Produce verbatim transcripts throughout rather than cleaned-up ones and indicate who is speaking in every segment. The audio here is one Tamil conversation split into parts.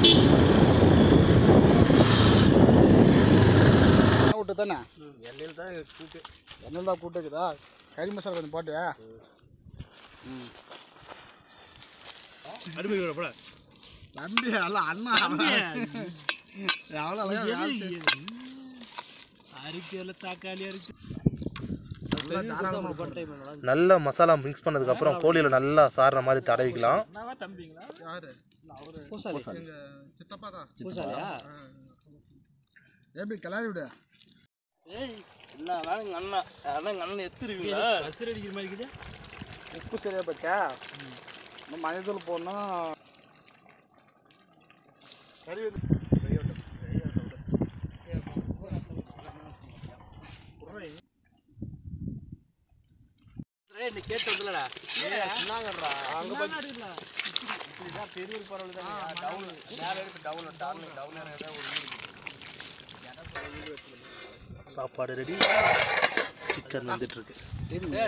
Speaker 1: விட்டு தானே எண்ணெயில் தான் கூட்டு எண்ணெயில் தான் கூட்டு இருக்குதா கறி மசாலா கொஞ்சம் போட்டு ம் அருமை போட நம்பி அல்ல அண்ணா எவ்வளோ அரிக்கல தக்காளி அரிச்சு
Speaker 2: நல்லா மசாலா மிக்ஸ் பண்ணதுக்கப்புறம் கோழியில் நல்லா சாறுற மாதிரி தடவிக்கலாம்.
Speaker 1: தம்பிங்களா யாரு சித்தப்பா தான் எப்படி கிளறி விடு ஏய் என்ன வேணுங்க அண்ணா அதான் அண்ணன் எடுத்துருவீங்களா கசர் அடிக்கிற மாதிரி இருக்குது. உப்பு சரியா பச்சா இன்னும் மஞ்சள் போடணும் சரி நீ கேட்டு வந்துலடா சொன்னாங்கடா அங்கே இப்படிதான் பெரிய பரவல் தான் டவுன் மேலே இருக்கு டவுன் டவுன் டவுன் ஒரு
Speaker 2: சாப்பாடு ரெடி. சிக்கன் வந்துட்டு இருக்கு.
Speaker 1: இந்த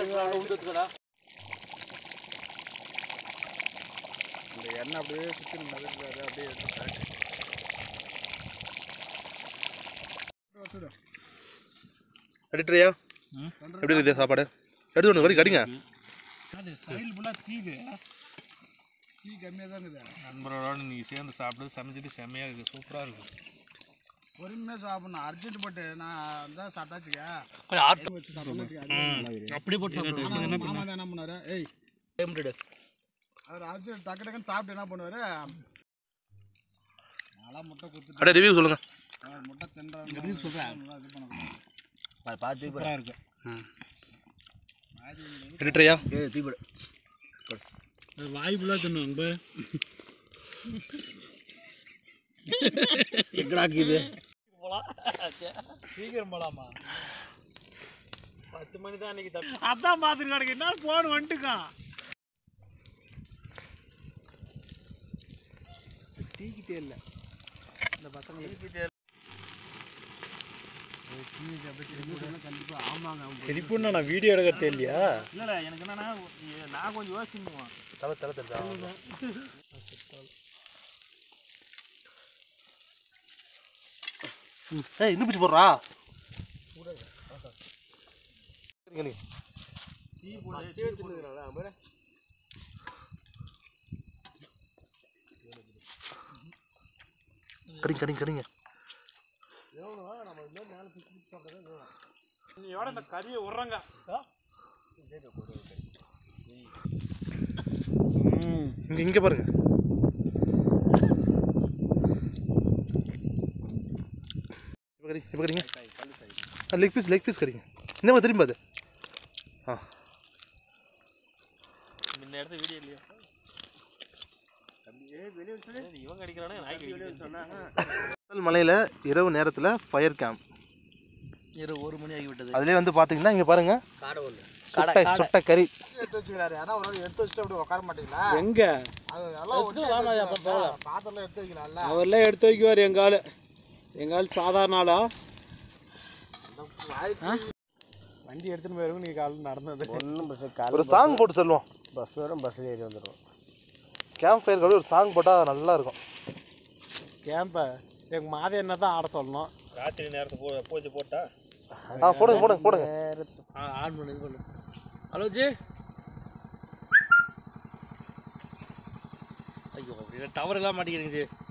Speaker 1: எண்ணெய் அப்படியே சுற்றி நகர்றாரு அப்படியே
Speaker 2: ரெடிட்ரியா எப்படி இருக்குது சாப்பாடு? எடுத்து ஒன்று கடி கடிங்க.
Speaker 1: சைடில் ஃபுல்லாக தீக்கு தீ கம்மியாக தான் இருக்குது.
Speaker 3: நண்பரோட நீங்கள் சேர்ந்து சாப்பிட்டு சமைச்சிட்டு செம்மையாக இருக்குது, சூப்பராக இருக்குது.
Speaker 1: பொறுமையாக சாப்பிடணும். அர்ஜென்ட் போட்டு நான் தான் சாப்பிட்டாச்சுங்க வச்சு சாப்பிட்டு
Speaker 3: அப்படியே போட்டு
Speaker 1: மாமா தான் என்ன பண்ணாரு ஏய் அவர் அர்ஜென்ட் டக்கு டக்குன்னு சாப்பிட்டு என்ன பண்ணுவார் நல்லா முட்டை கொடுத்துட்டு
Speaker 2: அப்படியே ரிவ்யூ சொல்லுங்கள்.
Speaker 1: முட்டை தின்றாங்க ரிவ்யூ சொல்கிறேன் இது பண்ணக்கூடாது பார்த்து சூப்பராக இருக்கு.
Speaker 2: ரெடிட்ரியா
Speaker 1: ஏ தீபடு வாய் ஃபுல்லாக தின்னுவாங்க எங்கடாக்குது போலாம் சீக்கிரம் போலாமா பத்து மணி தான் அன்னைக்கு தப்பு அதான் பார்த்துருக்கானுங்க என்ன போன் வந்துட்டுக்கான் தீக்கிட்டே இல்லை இந்த பசங்க தீக்கிட்டே கண்டிப்பா ஆமாங்க திருப்பின்னா நான் வீடியோ எடுக்கிறதே இல்லையா இல்லை எனக்கு என்னன்னா நான் கொஞ்சம் யோசிச்சுக்குவேன்
Speaker 2: தலை தலை தலை ஏய் இன்னும் பிடிச்சி போடுறா கடிங்க கடிங்க கடிங்க
Speaker 1: இன்னையோட இந்த கறியை விட்றாங்க.
Speaker 2: இங்கே இங்கே பாருங்க. இப்போ கறி இப்போ கறிங்க லெக் பீஸ் லெக் பீஸ் கறிங்க இந்த மாதிரி திரும்பி அது ஆ
Speaker 3: இந்த இடத்துல வீடியோ இல்லையா இவங்க அடிக்கிறானே
Speaker 2: மலையில் இரவு நேரத்தில் ஃபயர் கேம்ப்
Speaker 3: இரவு ஒரு மணி ஆகிவிட்டது.
Speaker 2: அதுலேயே வந்து பார்த்தீங்கன்னா இங்கே பாருங்க சுட்டை சுட்டை கறி
Speaker 1: எடுத்து வச்சுக்கிறாரு. ஆனால் ஒரு எடுத்து வச்சுட்டு அப்படி உட்கார மாட்டீங்களா? எங்கே அது எல்லாம் பாத்திரம்லாம் எடுத்து வைக்கலாம்ல. அவரெல்லாம் எடுத்து வைக்குவார். எங்கள் ஆள் எங்கள் ஆள் சாதாரண ஆளா வண்டி எடுத்துன்னு போயிருங்க. நீங்கள் காலையில் நடந்தது ஒன்றும் பஸ்
Speaker 2: ஒரு சாங் போட்டு சொல்லுவோம்.
Speaker 1: பஸ் வரும் பஸ்ஸில் ஏறி வந்துடும்.
Speaker 2: கேம்ப் ஃபயர் கூட ஒரு சாங் போட்டால் நல்லா இருக்கும்.
Speaker 1: கேம்பை எங்கள் மாதம் என்ன தான் ஆட சொல்லணும்.
Speaker 3: ராத்திரி நேரத்தை போ பூஜை போட்டா
Speaker 2: ஆ போடுங்க போடுங்க போடுங்க
Speaker 3: ஆன் பண்ணு இது பண்ணு. ஹலோ ஜி ஐயோ டவர் எல்லாம் மாட்டேங்கிறீங்க ஜி.